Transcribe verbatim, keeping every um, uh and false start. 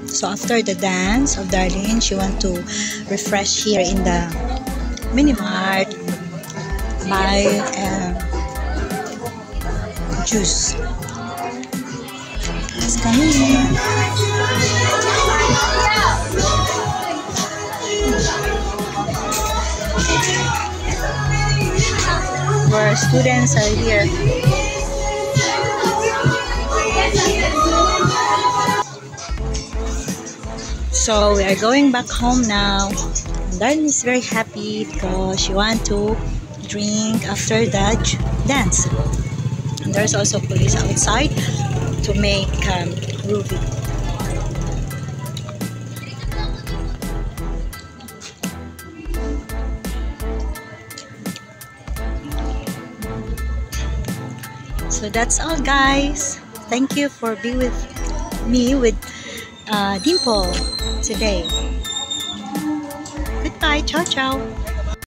So after the dance of Darlene, she want to refresh here in the mini mart, buy um, juice. Let's come in. Where students are here. So we are going back home now. Darlene is very happy because she want to drink after that dance. And there's also police outside to make um, Ruby. So that's all, guys. Thank you for being with me with uh, Dimple today. Goodbye. Ciao, ciao.